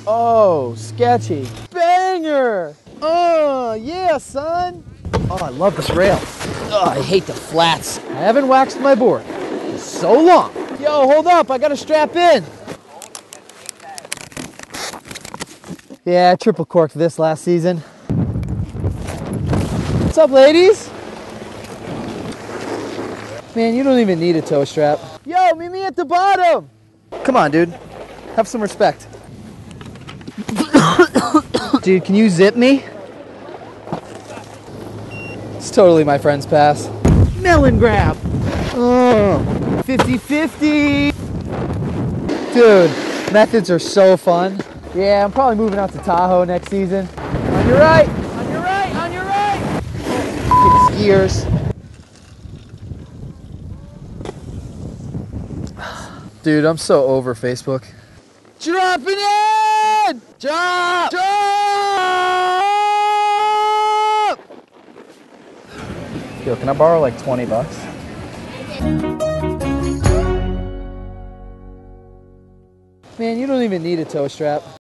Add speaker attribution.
Speaker 1: Oh, sketchy. Banger! Oh, yeah, son. Oh, I love this rail. Oh, I hate the flats. I haven't waxed my board in so long. Yo, hold up, I gotta strap in. Yeah, I triple corked this last season. What's up, ladies? Man, you don't even need a toe strap. Yo, meet me at the bottom. Come on, dude. Have some respect. Dude, can you zip me? It's totally my friend's pass. Melon grab. Oh, 50-50. Dude, methods are so fun. Yeah, I'm probably moving out to Tahoe next season. On your right, on your right, on your right. Skiers. Dude, I'm so over Facebook. Dropping in! Drop! Drop! Yo, can I borrow like 20 bucks? Man, you don't even need a toe strap.